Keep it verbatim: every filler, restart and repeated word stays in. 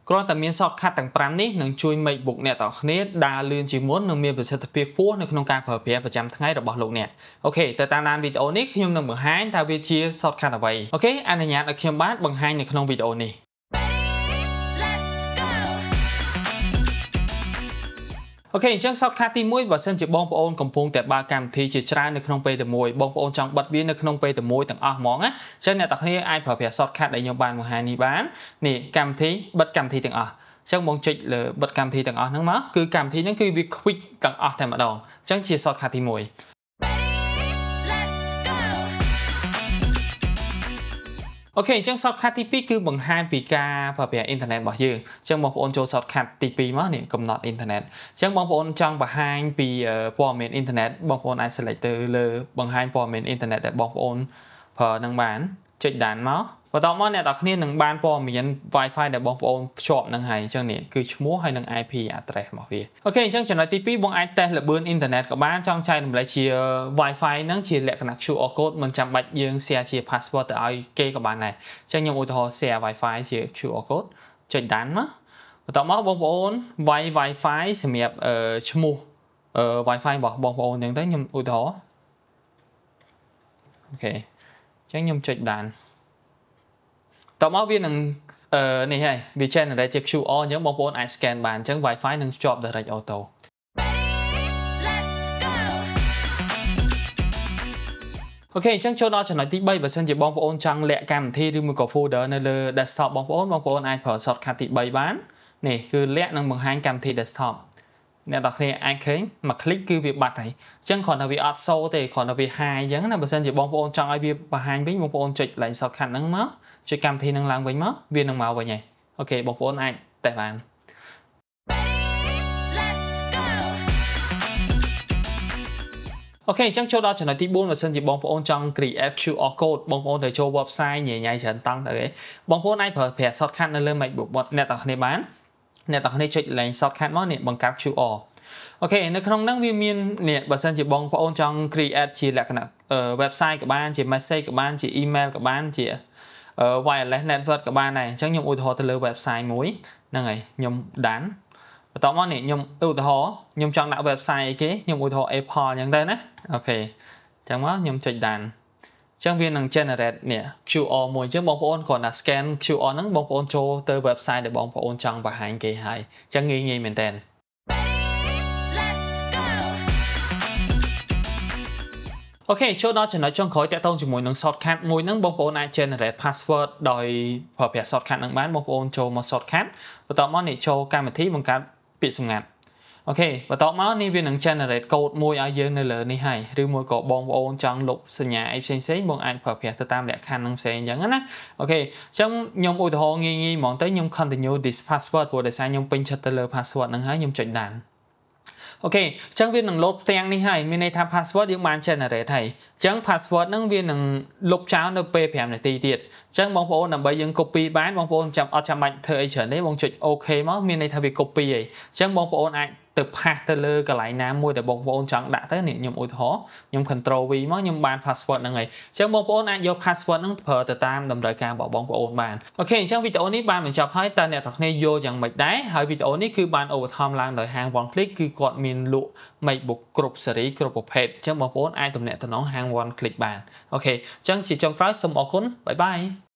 គ្រាន់តែមាន shortcut ទាំង five នេះនឹងជួយ MacBook អ្នកទាំងគ្នាដើរលឿនជាងមុននិងមានប្រសិទ្ធភាពខ្ពស់នៅក្នុងការប្រើប្រាស់ប្រចាំថ្ងៃរបស់លោកអ្នកអូខេទៅតាមដានវីដេអូនេះខ្ញុំនឹងបង្ហាញតើវាជា shortcut អ្វីអូខេអនុញ្ញាតឲ្យខ្ញុំបាទបង្ហាញនៅក្នុងវីដេអូនេះអូខេអញ្ចឹង shortcut ទីoneបើសិនជាបងប្អូនកំពុងតែបើកកម្មវិធីជាច្រើននៅក្នុងពេលតែមួយបងប្អូនចង់បិទវានៅក្នុងពេលតែមួយទាំងអស់ហ្មងណាអញ្ចឹងអ្នកទាំងគ្នាអាចប្រើប្រាស់ shortcut ដែលខ្ញុំបានបង្ហាញនេះបាននេះកម្មវិធីបិទកម្មវិធីទាំងអស់អញ្ចឹងបងចុចលើបិទកម្មវិធីទាំងអស់ហ្នឹងមកគឺកម្មវិធីហ្នឹងគឺវា quick ទាំងអស់តែម្ដងអញ្ចឹងជា shortcut ទីoneអូខេអញ្ចឹង shortcut ទីtwoគឺបង្ហាញពីការប្រើប្រាស់អ៊ីនធឺណិតរបស់យើងអញ្ចឹងបងប្អូនចូល shortcut ទីtwoមកនេះកំណត់អ៊ីនធឺណិតអញ្ចឹងបងប្អូនចង់បង្ហាញពីព័ត៌មានអ៊ីនធឺណិតបងប្អូនអាច select ទៅលើបង្ហាញព័ត៌មានអ៊ីនធឺណិតដែលបងប្អូនប្រើនឹងបានចុចដានមកបន្ទាប់មកអ្នកទាំងគ្នានឹងបានព័ត៌មាន Wi-Fi ដែលបងប្អូនភ្ជាប់នឹងហើយអញ្ចឹងនេះគឺឈ្មោះហើយនឹង I P address របស់វាអូខេអញ្ចឹងចំណុចទីtwoបងអាចតេស្តល្បឿនអ៊ីនធឺណិតក៏បានចង់ចែករំលែកជា Wi-Fi ហ្នឹងជាលក្ខណៈ Q R code មិនចាំបាច់យើង share ជា password ទៅឲ្យគេក៏បានដែរអញ្ចឹងខ្ញុំឧទាហរណ៍ share Wi-Fi ជា Q R code ចុចដានមកបន្ទាប់មកបងប្អូន វាយ Wi-Fi សម្រាប់ឈ្មោះ Wi-Fi របស់បងប្អូនអញ្ចឹងទៅខ្ញុំឧទាហរណ៍អូខេអញ្ចឹងខ្ញុំចុចដានតោះមកវានឹងនេះហើយវា generate ជា Q R អញ្ចឹងបងប្អូនអាច scan បានអញ្ចឹង Wi-Fi នឹងជាប់ direct auto អូខេអញ្ចឹងចូលដល់ចំណុចទីthreeបើសិនជាបងប្អូនចង់លាក់កម្មវិធីឬមួយក៏ folder នៅលើ desktop បងប្អូនបងប្អូនអាចប្រើ shortcut ទីthreeបាននេះគឺលាក់នឹងបង្ហាញកម្មវិធី desktop អ្នកទាំងគ្នាអាចឃើញមួយ click គឺវាបាត់ហើយអញ្ចឹងគ្រាន់តែវាអត់ show ទេគ្រាន់តែវា hide អញ្ចឹងណាបើសិនជាបងប្អូនចង់ឲ្យវាបង្ហាញវិញបងប្អូនចុច line shortcut ហ្នឹងមកចុចកម្មវិធីហ្នឹងឡើងវិញមកវានឹងមកវិញហើយអូខេបងប្អូនអាចតេស្តបានអូខេអញ្ចឹងចូលដល់ចំណុចទីfourបើសិនជាបងប្អូនចង់ create Q R code បងប្អូនទៅចូល website ញ៉ៃញ៉ៃច្រើនតង់ទៅឯងបងប្អូនអាចប្រើប្រាស់ shortcut នៅលើ MacBook អ្នកទាំងគ្នាបានអ្នកទាំងគ្នាចុច line shortcut មកនេះបង្កើត Q R អូខេនៅក្នុងហ្នឹងវាមាននេះបើសិនជាបងប្អូនចង់ create ជាលក្ខណៈ website ក៏បានជា message ក៏បានជា email ក៏បានជា wireless network ក៏បានដែរអញ្ចឹងខ្ញុំឧទាហរណ៍ទៅលើ website មួយហ្នឹងហើយខ្ញុំដានបន្ទាប់មកនេះខ្ញុំឧទាហរណ៍ខ្ញុំចង់ដាក់ website អីគេខ្ញុំឧទាហរណ៍ Apple អញ្ចឹងទៅណាអូខេអញ្ចឹងមកខ្ញុំចុចដានអញ្ចឹងវានឹង generate នេះ Q R មួយអញ្ចឹងបងប្អូនគ្រាន់តែ scan Q R ហ្នឹងបងប្អូនចូលទៅ website ដែលបងប្អូនចង់បង្ហាញគេហើយអញ្ចឹងងាយងាយមែនតើអូខេចូលដល់ចំណុចចុងក្រោយតាក់ទងជាមួយនឹង shortcut មួយហ្នឹងបងប្អូនអាច generate password ដោយប្រើប្រាស់ shortcut ហ្នឹងបានបងប្អូនចូលមក shortcut បន្ទាប់មកនេះចូលកម្មវិធីបង្កើតពាក្យសម្ងាត់អូខេបន្ទាប់មកនេះវានឹង generate code មួយឲ្យយើងនៅលើនេះហើយឬមួយក៏បងប្អូនចង់លុបសញ្ញាអីផ្សេងផ្សេងបងអាចប្រើប្រាស់ទៅតាមលក្ខខណ្ឌហ្នឹងផ្សេងអញ្ចឹងណាអូខេអញ្ចឹងខ្ញុំឧទាហរណ៍ងាយងាយហ្មងទៅខ្ញុំ continue this password ព្រោះដោយសារខ្ញុំពេញចិត្តទៅលើ password ហ្នឹងហើយខ្ញុំចុចដានអូខេអញ្ចឹងវានឹង load ផ្ទាំងនេះហើយមានន័យថា password យើងបាន generate ហើយអញ្ចឹង password ហ្នឹងវានឹងលុបចោលនៅពេលfiveនាទីទៀតអញ្ចឹងបងប្អូនដើម្បីយើង copy បានបងប្អូនចាំអត់ចាំបាច់ធ្វើអីច្រើនទេបងចុច OK មកមានន័យថាវា copy ហើយអញ្ចឹងបងប្អូនអាចទៅផាសទៅលើកន្លែងណាមួយដែលបងប្អូនចង់ដាក់ទៅនេះខ្ញុំឧទាហរណ៍ខ្ញុំ control V មកខ្ញុំបាន password ហ្នឹងហើយអញ្ចឹងបងប្អូនអាចយក password ហ្នឹងប្រើទៅតាមតម្រូវការរបស់បងប្អូនបានអូខេអញ្ចឹងវីដេអូនេះបានបញ្ចប់ហើយតើអ្នកទាំងគ្នាយល់យ៉ាងម៉េចដែរហើយវីដេអូនេះគឺបាន overcome ឡើងដោយហាង One Click គឺគាត់មានលក់ MacBook គ្រប់ series គ្រប់ប្រភេទអញ្ចឹងបងប្អូនអាចទំនាក់ទំនងហាង One Click បានអូខេអញ្ចឹងជាចុងក្រោយសូមអរគុណបាយបាយ